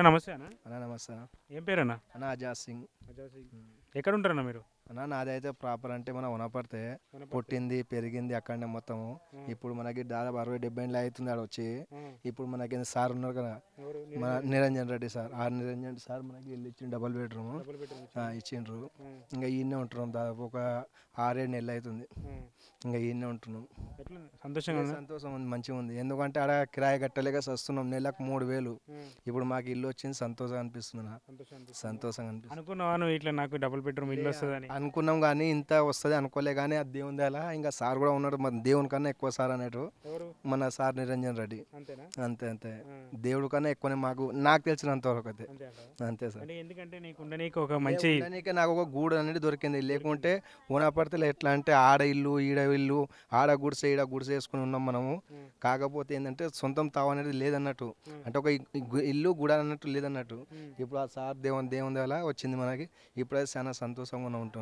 నమస్తే అన్న. అన్నా నమస్తే అన్న. ఏం పేరన్నా? అన్న అజాజ్ సింగ్. ఎక్కడ ఉంటారన్నా మీరు? అన్న నాదైతే ప్రాపర్ అంటే మనం వనపడితే పుట్టింది పెరిగింది అక్కడనే మొత్తము. ఇప్పుడు మనకి దాదాపు 60-70 ఏళ్ళు అవుతుంది ఆడ వచ్చి. ఇప్పుడు మనకి సార్ ఉన్నారు కదా, మన నిరంజన్ రెడ్డి సార్. నిరంజన్ సార్ మనకి ఇల్లు ఇచ్చిండు, డబుల్ బెడ్రూమ్ ఇచ్చిండ్రు. ఇంకా ఈయనే ఉంటున్నాం దాదాపు ఒక 6-7 నెలలు అవుతుంది. ఇంకా ఈయనే ఉంటున్నాం. సంతోషం ఉంది, మంచిగా ఉంది. ఎందుకంటే ఆడ కిరాయి కట్టలేక వస్తున్నాం, నెలకు 3000. ఇప్పుడు మాకు ఇల్లు వచ్చింది, సంతోషంగా అనిపిస్తుంది. సంతోషంగా అనిపిస్తుంది. అనుకున్నావా నువ్వు ఇట్లా నాకు డబుల్ బెడ్రూమ్ ఇల్లు వస్తుందని? అనుకున్నాం కానీ ఇంత వస్తుంది అనుకోలే. కానీ అది దేవుంది అలా. ఇంకా సార్ కూడా ఉన్నాడు, మన దేవుని కన్నా ఎక్కువ సార్ అన్నట్టు మన సార్ నిరంజన్ రెడ్డి. అంతే అంతే, దేవుడి కన్నా ఎక్కువనే మాకు, నాకు తెలిసినంత వరకు అయితే అంతే సార్. ఎందుకంటే నీకు ఒక మంచి నాకు ఒక గూడు అనేది దొరికింది. లేకుంటే ఊనపడితే ఎట్లా అంటే ఆడ ఇల్లు ఈడ ఇల్లు, ఆడ గుడిసె ఈడ గుడిసె వేసుకుని ఉన్నాం మనము. కాకపోతే ఏంటంటే సొంతం తావు అనేది లేదన్నట్టు, అంటే ఒక ఇల్లు గుడ అన్నట్టు లేదన్నట్టు. ఇప్పుడు ఆ సార్ దేవుని అలా వచ్చింది మనకి. ఇప్పుడైతే చాలా సంతోషంగా ఉంటాం.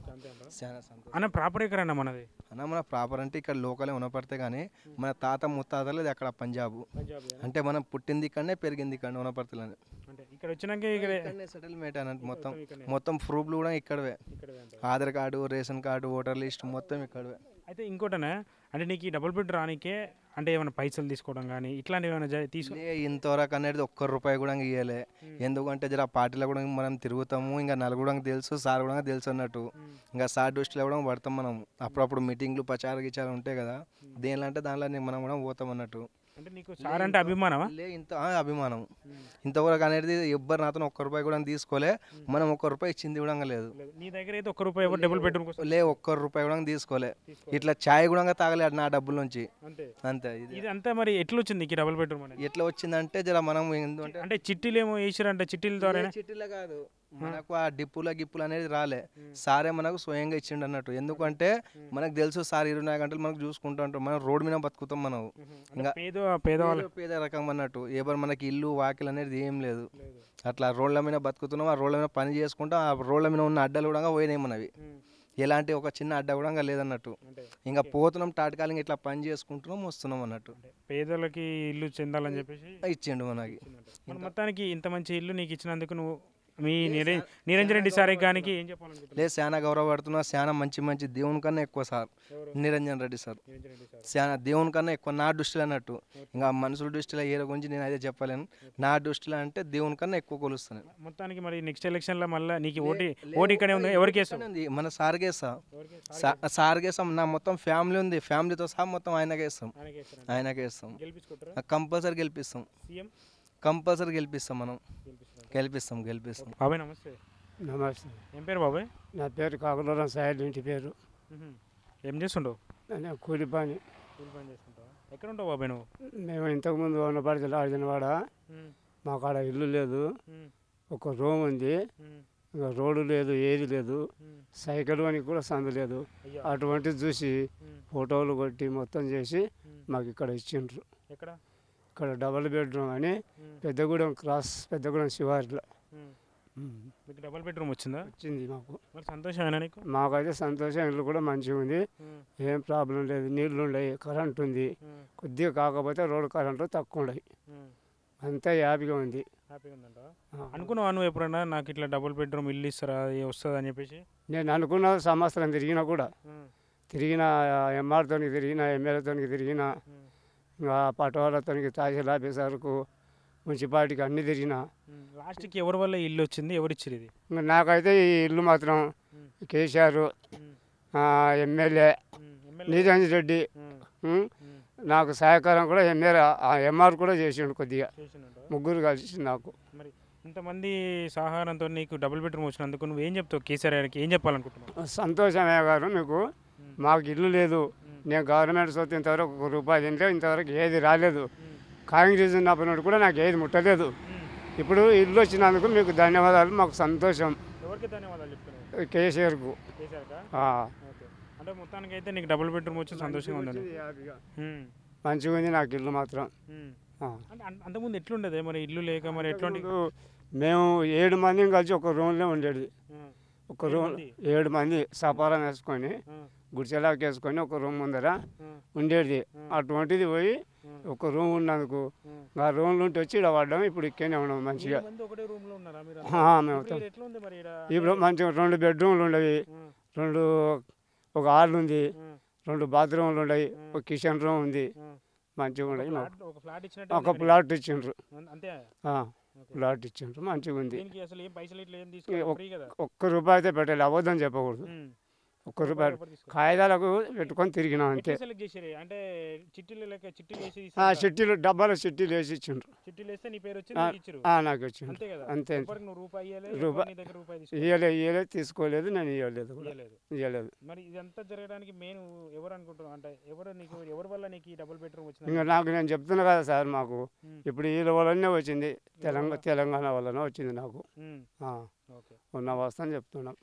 అన్న ప్రాపర్ ఎక్కడన్నా మనది? అన్న మన ప్రాపర్ అంటే ఇక్కడ లోకలే ఉనపడితే కానీ మన తాత ముత్తాతలు అక్కడ పంజాబ్. అంటే మనం పుట్టింది ఇక్కడనే పెరిగింది ఇక్కడ ఉనపర్తిలోనే. ఇక్కడ వచ్చినాక ఇక్కడ సెటిల్మెంట్ అన్నట్టు. మొత్తం ప్రూఫ్లు కూడా ఇక్కడవే. Aadhaar card, ration card, voter list మొత్తం ఇక్కడవే. అయితే ఇంకోటనే అంటే నీకు ఈ డబుల్ బెడ్ రానికే అంటే ఏమైనా పైసలు తీసుకోవడం కానీ ఇట్లాంటివి ఏమైనా ఇంతవరకు అనేది ₹1 కూడా ఇవ్వలే. ఎందుకంటే జర పార్టీలో కూడా మనం తిరుగుతాము, ఇంకా నలుగురు తెలుసు, సార్ కూడా తెలుసు అన్నట్టు. ఇంకా సార్ దృష్టిలో కూడా పడతాం మనం. అప్పుడప్పుడు మీటింగ్లు ప్రచార గిచారాలు ఉంటాయి కదా, దేనిలో అంటే దానిలో మనం కూడా పోతాం అన్నట్టు. అంటే నీకు సార్ అంటే అభిమానమా? ఇంత అభిమానం. ఇంతవరకు అనేది ఎవ్వరు నాతో ₹1 కూడా తీసుకోలే. మనం ₹1 ఇచ్చింది కూడా లేదు. నీ దగ్గర అయితే ₹1 డబుల్ బెడ్రూమ్ లే, ₹1 కూడా తీసుకోలే. ఇట్లా ఛాయ్ కూడా తాగలేదు నా డబ్బుల నుంచి. అంతే. ఇది అంతా మరి ఎట్లా వచ్చింది ఈ డబుల్ బెడ్రూమ్ అనేది? ఎట్లా వచ్చిందంటే జర మనం అంటే చిట్టీలు ఏమో వేసారంటే చిట్టీల ద్వారా. చిట్టీలే కాదు, మనకు ఆ గిప్పులు అనేది రాలే. సారే మనకు స్వయంగా ఇచ్చిండు అన్నట్టు. ఎందుకంటే మనకు తెలుసు సార్ 24 గంటలు మనకు చూసుకుంటూ ఉంటాం. మనం రోడ్డు మీద బతుకుతాం మనం. ఇంకా పేద రకం అన్నట్టు. ఎవరు మనకి ఇల్లు వాకిలు అనేది ఏం లేదు. అట్లా రోడ్ల మీద బతుకుతున్నాం. ఆ రోడ్ల మీద పని చేసుకుంటాం. ఆ రోడ్ల మీద ఉన్న అడ్డలు కూడా పోయినాయి మనవి. ఎలాంటి ఒక చిన్న అడ్డ కూడా లేదన్నట్టు. ఇంకా పోతున్నాం తాటకాలింగ్ ఇట్లా పని చేసుకుంటున్నాం, వస్తున్నాం అన్నట్టు. పేదలకి ఇల్లు చెందాలని చెప్పేసి ఇచ్చిండు మనకి. మొత్తానికి ఇంత మంచి ఇల్లు నీకు ఇచ్చినందుకు నువ్వు మీ నిరంజన్ రెడ్డి సార్ గారికి ఏం చెప్పాలనుకుంటున్నావు? లేదు, చాలా గౌరవపడుతున్నా. చాలా మంచి దేవుని కన్నా ఎక్కువ సార్ నిరంజన్ రెడ్డి సార్. చాలా దేవుని కన్నా ఎక్కువ నా దృష్టిలో అన్నట్టు. ఇంకా మనుషుల దృష్టిలో ఏ గురించి నేను అయితే చెప్పలేను. నా దృష్టిలో అంటే దేవుని కన్నా ఎక్కువ కొలుస్తాను. మొత్తానికి మరి నెక్స్ట్ ఎలక్షన్లో మళ్ళీ నీకు ఓటు ఇక్కడే ఉంది. ఎవరికి వేస్తుంది? మన సార్కి వేస్తాం. సార్కి వేస్తాం. నా మొత్తం ఫ్యామిలీ ఉంది, ఫ్యామిలీతో సహా మొత్తం ఆయనకే వేస్తాం. కంపల్సరీ గెలిపిస్తాం. కంపల్సరీ గెలిపిస్తాం. మనం గెలిపిస్తాం. బాబాయ్ నమస్తే. నమస్తే. ఏం పేరు బాబాయ్? నా పేరు కాకులూరం సాయిల్, ఇంటి పేరు. ఏం చేస్తుండవు? నేను కూలి పని చేసుకుంటావా? ఎక్కడ ఉంటావు బాబాయ్ నువ్వు? మేము ఇంతకుముందు ఉన్నపడితే ఆడినవాడ. మాకు ఆడ ఇల్లు లేదు, ఒక రూమ్ ఉంది. ఇంకా రోడ్డు లేదు, ఏది లేదు. సైకిల్ అని కూడా సందు లేదు. అటువంటిది చూసి ఫోటోలు కొట్టి మొత్తం చేసి మాకు ఇక్కడ ఇచ్చిండ్రు. ఇక్కడ డబుల్ బెడ్రూమ్ అని పెద్దగూడెం క్రాస్, పెద్దగూడెం శివారిలో మీకు డబుల్ బెడ్రూమ్ వచ్చిందా? వచ్చింది మాకు. సంతోషమేనా నీకు? మాకైతే సంతోషం. ఇల్లు కూడా మంచిగా ఉంది, ఏం ప్రాబ్లం లేదు. నీళ్లు ఉన్నాయి, కరెంట్ ఉంది. కొద్దిగా కాకపోతే రోడ్డు కరెంటు తక్కువ ఉన్నాయి. అంతా హ్యాపీగా ఉంది. అనుకున్నావా నువ్వు ఎప్పుడన్నా నాకు ఇట్లా డబుల్ బెడ్రూమ్ ఇల్లు ఇస్తారా వస్తుంది అని చెప్పేసి? నేను అనుకున్న సంవత్సరం తిరిగినా కూడా, ఎంఆర్తో తిరిగిన, ఎమ్మెల్యేతో తిరిగిన, ఇంకా పటోళ్ళతో, తహసీల్ ఆఫీసర్కు, మున్సిపాలిటీకి అన్నీ తిరిగిన. లాస్ట్కి ఎవరి వల్ల ఇల్లు వచ్చింది, ఎవరు ఇచ్చారు ఇది? ఇంకా నాకైతే ఈ ఇల్లు మాత్రం కేసీఆర్, ఎమ్మెల్యే నిరంజన్ రెడ్డి నాకు సహకారం కూడా ఎంఆర్ కూడా చేసిండు. కొద్దిగా ముగ్గురు కలిసి నాకు. మరి ఇంతమంది సహకారంతో నీకు డబుల్ బెడ్రూమ్ వచ్చినందుకు నువ్వు ఏం చెప్తావు కేసీఆర్ గారికి? ఏం చెప్పాలనుకుంటున్నావు? సంతోషమే గారు, మీకు మాకు ఇల్లు లేదు. నేను గవర్నమెంట్ సొత్తు ఇంతవరకు ₹1 తింటే ఇంతవరకు ఏది రాలేదు. కాంగ్రెస్ ఉన్నప్పుడు కూడా నాకు ఏది ముట్టలేదు. ఇప్పుడు ఇల్లు వచ్చినందుకు మీకు ధన్యవాదాలు. మాకు సంతోషం. ఎవరికి ధన్యవాదాలు చెప్తున్నావు? కేసీఆర్కు. అంటే మొత్తానికి అయితే నీకు డబుల్ బెడ్రూమ్ వచ్చి సంతోషంగా ఉందండి. మంచిగా ఉంది నాకు ఇల్లు మాత్రం. అంతకుముందు ఎట్లుండేది మరి ఇల్లు లేక? మరి ఎట్లాంటి? మేము 7 మందిని కలిసి ఒక రూమ్లో ఉండేది. ఒక రూమ్ 7 మంది సపారం వేసుకొని గుడిసెలాకి వేసుకొని ఒక రూమ్ ముందర ఉండేది. అటువంటిది పోయి ఒక రూమ్ ఉన్నందుకు ఆ రూమ్ నుండి వచ్చి ఇక్కడ పడ్డాం. ఇప్పుడు ఇక్కడనే ఉన్నాం మంచిగా. మేము ఇప్పుడు మంచిగా 2 బెడ్రూమ్లు ఉండేవి, ఒక హాల్ ఉంది, 2 బాత్రూమ్లు ఉన్నాయి, ఒక కిచెన్ రూమ్ ఉంది. మంచిగా ఉన్నాయి. ఒక ప్లాట్ ఇచ్చిండ్రు, ప్లాట్ ఇచ్చిండ్రు, మంచిగా ఉంది. ఒక్క రూపాయి అయితే పెట్టాలి, అబద్ధం చెప్పకూడదు. ఒక్క రూపాయి కాగితాలకు పెట్టుకొని తిరిగినాం అంతే. చిట్టీలు డబ్బాలో చిట్టీలు వేసి ఇచ్చిండ్రు. నాకు వచ్చింది అంతే. ఇవ్వలేదు, తీసుకోలేదు, నేను ఇవ్వలేదు. ఇంకా నాకు నేను చెప్తున్నా కదా సార్, మాకు ఇప్పుడు వీళ్ళ వల్లనే వచ్చింది, తెలంగాణ వల్లనే వచ్చింది నాకు. ఉన్న వస్తాను చెప్తున్నాం.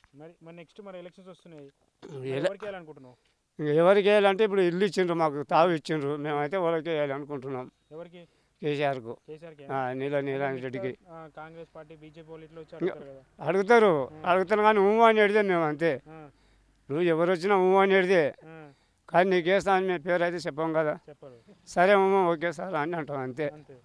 ఇంకా ఎవరికి వేయాలంటే ఇప్పుడు ఇల్లు ఇచ్చిండ్రు, మాకు తావు ఇచ్చిండ్రు, మేమైతే వాళ్ళకి వేయాలి అనుకుంటున్నాం. కేసీఆర్కు, నీలాని రెడ్డికి. కాంగ్రెస్ పార్టీ బీజేపీ అడుగుతారు కానీ అని అడితే మేము అంతే. నువ్వు ఎవరు వచ్చినా అని అడితే, కానీ నీకు వేస్తా అని మేము పేరు అయితే చెప్పాం కదా. సరే ఓకే సార్ అని అంటాం అంతే.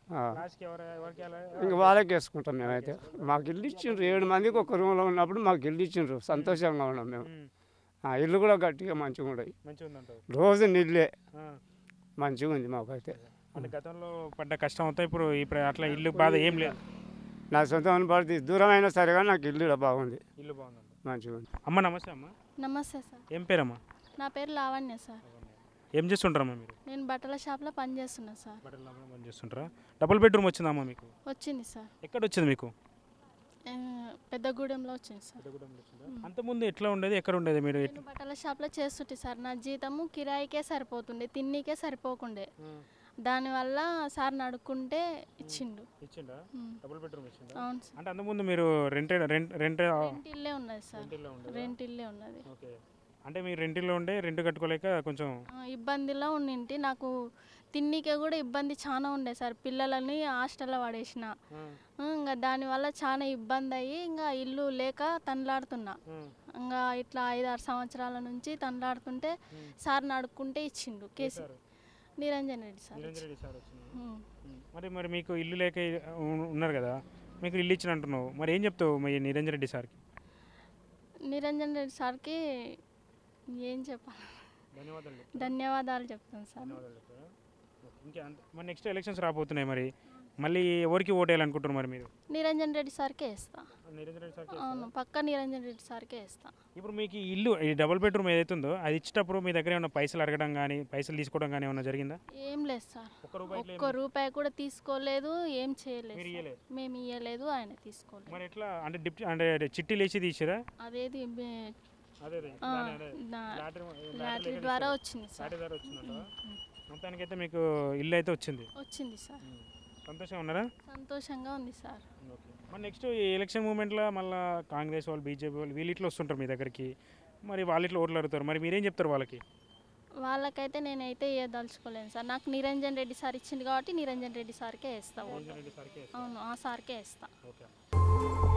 ఇంక వాళ్ళకి వేసుకుంటాం మేమైతే. మాకు ఇల్లు ఇచ్చిండ్రు, 7 మందికి ఒక రూమ్లో ఉన్నప్పుడు మాకు ఇల్లు ఇచ్చిండ్రు, సంతోషంగా ఉన్నాం మేము. ఇల్లు కూడా గట్టిగా మంచిగా ఉన్నాయి, రోజు నీళ్ళే, మంచిగా ఉంది మాకైతే. అంటే గతంలో పడ్డ కష్టం అంతా ఇప్పుడు అట్లా ఇల్లు బాధ ఏం లేదు. నా సొంతం పడితే దూరం అయినా సరే కానీ నాకు ఇల్లు బాగుంది, ఇల్లు బాగుంది, మంచిగా ఉంది. అమ్మ నమస్తే. అమ్మ నమస్తే సార్. ఏం పేరమ్మా? నా పేరు లావణ్య సార్. ఏం చేస్తుంటారమ్మా మీరు? నేను బట్టల షాప్లో పనిచేస్తున్నా సార్. బట్టల షాప్లో పనిచేస్తుంటారా? డబుల్ బెడ్రూమ్ వచ్చిందమ్మా మీకు? వచ్చింది సార్. ఎక్కడ వచ్చింది మీకు? పెద్దగూడెంలో వచ్చింది సార్. అంతకుముందు ఎట్లా ఉండేది, ఎక్కడ ఉండేది మీరు? నేను బట్టల షాప్లో చేస్తుంటే సార్, నా జీతము కిరాయికే సరిపోతుండే, తిన్నీకే సరిపోకుండే. దానివల్ల సార్ అడుక్కుంటే ఇచ్చిండు. డబుల్ బెడ్రూమ్ ఇచ్చిండు. అవును సార్. అంటే అంతకుముందు మీరు రెంట్ ఇల్లే ఉన్నది సార్, రెంట్ ఇల్లే ఉన్నది. అంటే మీరు రెంటిల్లో ఉండే రెంట్ కట్టుకోలేక కొంచెం ఇబ్బందిలో ఉండింటి. నాకు తిన్నీకే కూడా ఇబ్బంది చాలా ఉండే సార్. పిల్లలని హాస్టల్లో పడేసిన, ఇంకా దానివల్ల చాలా ఇబ్బంది అయ్యి ఇంకా ఇల్లు లేక తనలాడుతున్నా. ఇంకా ఇట్లా 5-6 సంవత్సరాల నుంచి తనలాడుతుంటే సార్ని అడుక్కుంటే ఇచ్చిండు. నిరంజన్ రెడ్డి సార్. మరి మీకు ఇల్లు లేక ఉన్నారు కదా, మీకు ఇల్లు ఇచ్చిన అంటున్నావు, మరి ఏం చెప్తావు మరి నిరంజన్ రెడ్డి సార్కి? నిరంజన్ రెడ్డి సార్కి ఏం చెప్పాలి, ధన్యవాదాలు చెప్తాను సార్. మరి నెక్స్ట్ ఎలక్షన్స్ రాబోతున్నాయి, మరి మళ్ళీ ఎవరికి ఓటు వేయాలనుకుంటున్నారు మరి మీరు? నిరంజన్ రెడ్డి సార్కే ఇస్తా. అవును, పక్క నిరంజన్ రెడ్డి సార్కే ఇస్తా. ఇప్పుడు మీకు ఇల్లు ఈ డబుల్ బెడ్రూమ్ ఏదైతుందో అది ఇచ్చేటప్పుడు మీ దగ్గర ఏమైనా పైసలు అడగడం కానీ పైసలు తీసుకోవడం కానీ ఏమైనా జరిగిందా? ఏం లేదు సార్, ఒక్క రూపాయి కూడా తీసుకోలేదు, ఏం చేయలేదు, మేము ఇవ్వలేదు, ఆయన తీసుకోలేదు. మరి ఎట్లా అంటే చిట్టీలు వేసి తీసిరా? అదేది లాటరీ ద్వారా వచ్చింది సార్. మొత్తానికైతే మీకు ఇల్లు అయితే వచ్చింది సార్. సంతోషంగా ఉన్నారా? సంతోషంగా ఉంది సార్. మరి నెక్స్ట్ ఈ ఎలక్షన్ మూమెంట్లో మళ్ళీ కాంగ్రెస్ వాళ్ళు బీజేపీ వాళ్ళు వీళ్ళు ఇట్లా వస్తుంటారు మీ దగ్గరికి, మరి వాళ్ళు ఇట్లా ఓట్లు అడుగుతారు, మరి మీరేం చెప్తారు వాళ్ళకి? వాళ్ళకైతే నేనైతే ఇవ్వదలుచుకోలేను సార్. నాకు నిరంజన్ రెడ్డి సార్ ఇచ్చింది కాబట్టి నిరంజన్ రెడ్డి సార్కే వేస్తా. అవును, ఆ సార్కే వేస్తా.